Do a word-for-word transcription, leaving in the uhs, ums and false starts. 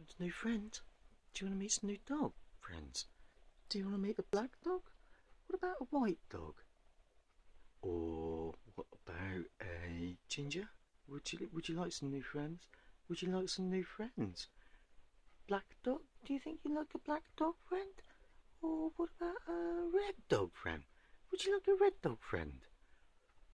you want a new friend? Do you want to meet some new dog friends? Do you want to meet a black dog? What about a white dog? Or what about a ginger? Would you would you like some new friends? Would you like some new friends? Black dog? Do you think you like a black dog friend? Or what about a red dog friend? Would you like a red dog friend?